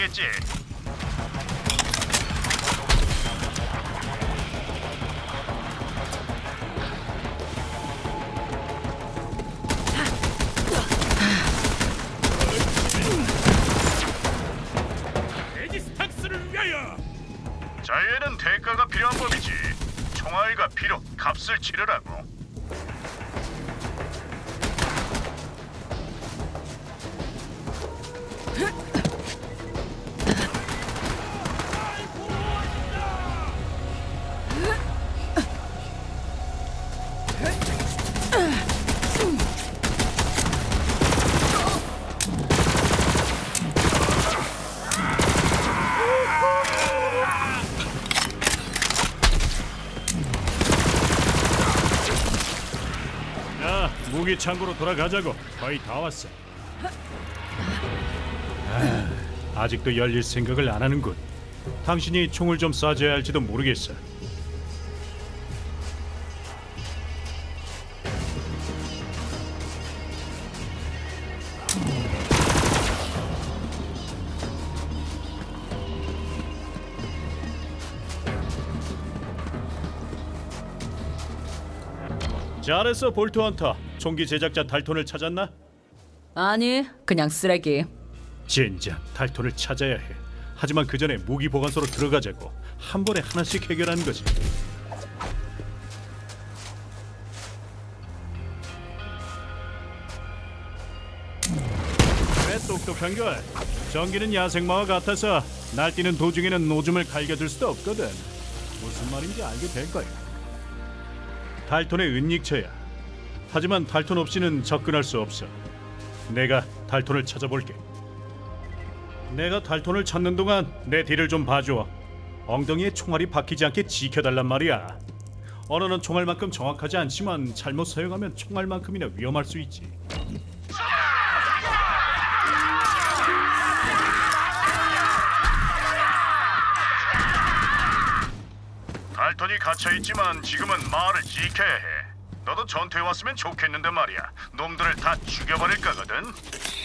있겠지. 레지스탕스를 위하여! 자유에는 대가가 필요한 법이지. 총알과 피로 값을 치르라고. 무기 창고로 돌아가자고. 거의 다 왔어. 아직도 열릴 생각을 안 하는군. 당신이 총을 좀 쏴줘야 할지도 모르겠어. 잘했어, 볼트 헌터. 총기 제작자 달톤을 찾았나? 아니, 그냥 쓰레기. 젠장, 달톤을 찾아야 해. 하지만 그 전에 무기 보관소로 들어가자고. 한 번에 하나씩 해결하는 거지. 왜 똑똑한 걸? 전기는 야생마와 같아서 날뛰는 도중에는 오줌을 갈겨줄 수도 없거든. 무슨 말인지 알게 될 거야. 달톤의 은닉처야. 하지만 달톤 없이는 접근할 수 없어. 내가 달톤을 찾아볼게. 내가 달톤을 찾는 동안 내 뒤를 좀 봐줘. 엉덩이에 총알이 박히지 않게 지켜달란 말이야. 언어는 총알만큼 정확하지 않지만 잘못 사용하면 총알만큼이나 위험할 수 있지. 달톤이 갇혀있지만 지금은 마을을 지켜야 해. 너도 전투에 왔으면 좋겠는데 말이야. 놈들을 다 죽여버릴 거거든.